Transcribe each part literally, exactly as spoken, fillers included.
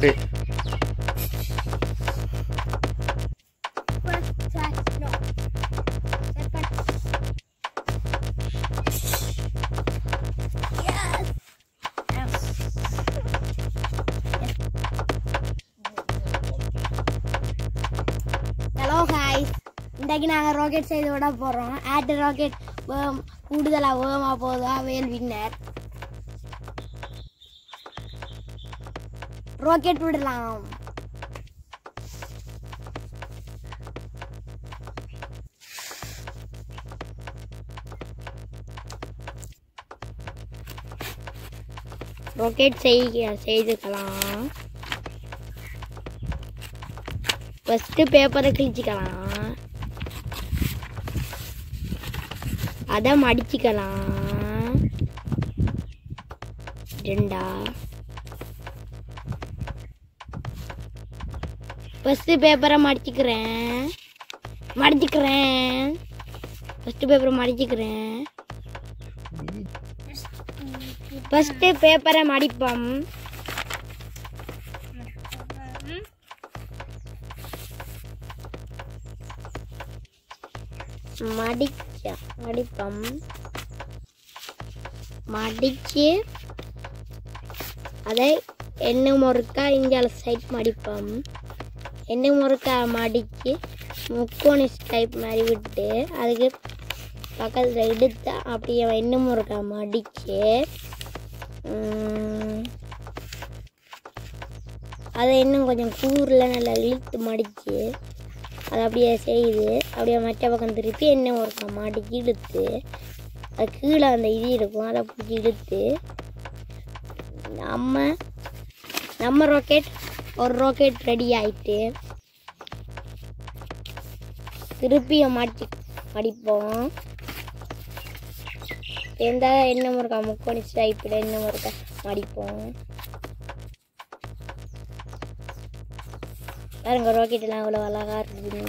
Ready. First try. No. Second. Yes. Yes. Hello guys. இன்றைக்கு நாங்கள் rocket செய்து விட போகிறோம். ஆட் ராக்கெட் கூடுதலாக வேகமாக போகுதா வேல் வின்னர். ராக்கெட் விடலாம். ராக்கெட் செய்ய செய்துக்கலாம். ஃபஸ்ட்டு பேப்பரை கிழிச்சிக்கலாம், அதை மடிச்சிக்கலாம். ரெண்டா ஃபஸ்ட்டு பேப்பரை மடிச்சிக்கிறேன் மடிச்சிக்கிறேன் ஃபஸ்ட்டு பேப்பரை மடிச்சிக்கிறேன் ஃபஸ்ட்டு பேப்பரை மடிப்போம். மடிக்க மடிப்போம் மடிச்சு அதை எண்ணெய் முறுக்கா இஞ்சால சைட் மடிப்போம். எண்ணெய் முறுக்கா மடித்து முக்கோணி டைப் மாதிரி விட்டு அதுக்கு பக்கத்தில் எடுத்து அப்படியே எண்ணெய் முறுக்கா மடித்து அதை இன்னும் கொஞ்சம் கூரில் நல்லா இழுத்து மடித்து அதை அப்படியே செய்து அப்படியே மற்ற பக்கம் திருப்பி எண்ணெய் முறுக்கா மடித்து இழுத்து அது கீழே அந்த இது இருக்கும் அதை பிடிச்சி இழுத்து நம்ம நம்ம ராக்கெட் ஒரு ராக்கெட் ரெடி ஆகிட்டு திருப்பியை மாட்டி மடிப்போம். எந்த எண்ணெய் முறுக்கா முக்கோணி டைப்பில் எண்ணெய் முறுக்கா மடிப்போம். பாருங்க ராக்கெட்லாம் அவ்வளோ அழகாக இருக்குது.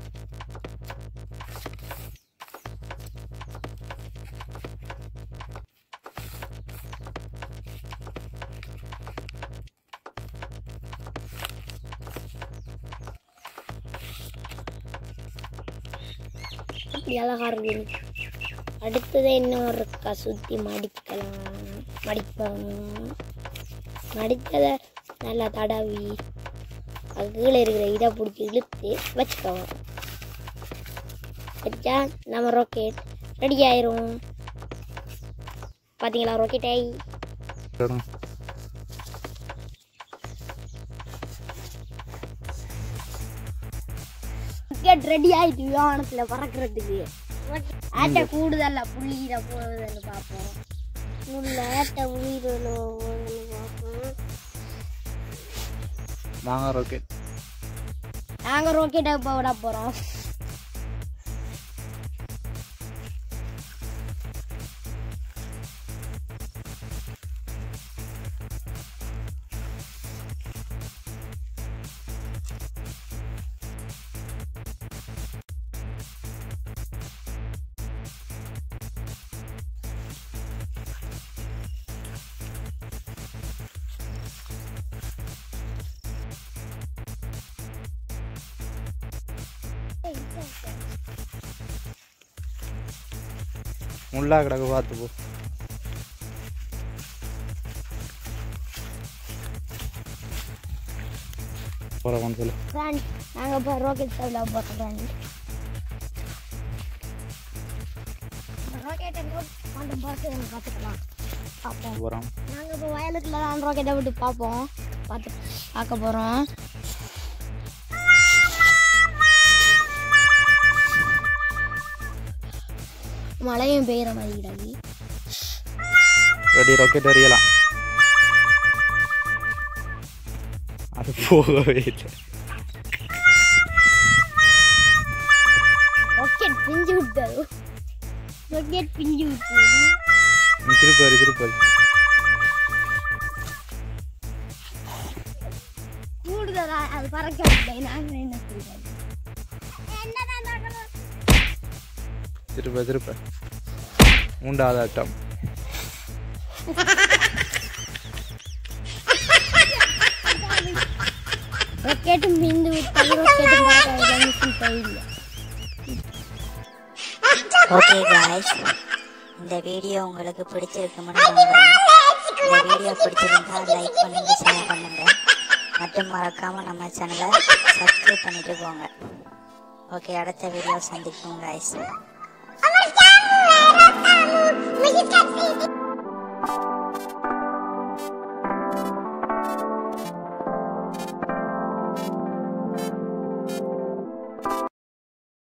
இப்படி அழகாக இருக்குது. அடுத்தது என்ன ஒரு சுற்றி மடிக்கலாம் மடிப்போம். மடித்ததை நல்லா தடவி அது கீழே இருக்கிற இதை பிடிச்சி இழுத்து வச்சுக்கோங்க. வச்சா நம்ம ராக்கெட் ரெடி ஆயிரும். பார்த்தீங்களா ராக்கெட்டை? ராக்கெட் ரெடி ஆயிடுச்சு விமானத்தில் பறக்கிறதுக்கு. ஆட்டை கூடுதல்ல புள்ளியிட போகுதுன்னு பார்ப்போம். உள்ள ஆட்டை உயிரில் பார்ப்போம். நாங்க ராக்கெட் நாங்க ராக்கெட்டை இப்போ விட போறோம். முள்ளா கிடக்கு பார்த்து போ. போகிறோம் சொல்லு. ஃப்ரெண்ட் நாங்கள் இப்போ ராக்கெட் சைடில் போகிறோம். ஃப்ரெண்ட் ராக்கெட்டை கொண்டு பார்த்து பார்த்துக்கலாம் பார்ப்போம். போகிறோம். நாங்கள் இப்போ வயலுக்குள்ள தான் ராக்கெட்டை விட்டு பார்ப்போம் பார்த்து பார்க்க போகிறோம். மழையும் பெய்கிற மாதிரி கிடாது. Ready rocket எறியலாம். அது போகவே இல்லை. ராக்கெட் பிஞ்சு விட்டது. ராக்கெட் பிஞ்சு விட்டது. திருப்பாரு திருப்பாரு கூடுதலா அது பறக்கவில்லை. நாங்கள் என்ன செய்வோம்? திருப்ப திருப்ப மூன்றாவது ஆட்டம். ராக்கெட்டும் விந்து விட்டு ராக்கெட்டும் பறக்க மிஷின் போயில்ல. ஓகே गाइस, இந்த வீடியோ உங்களுக்கு பிடிச்சிருக்கும்னு நம்புறேன். இந்த வீடியோ பிடிச்சிருந்தா லைக் பண்ணுங்க, ஷேர் பண்ணுங்க, மற்றும் மறக்காம நம்ம சேனலை சப்ஸ்கிரைப் பண்ணிட்டு போங்க. ஓகே, அடுத்த வீடியோ சந்திப்போம் गाइस.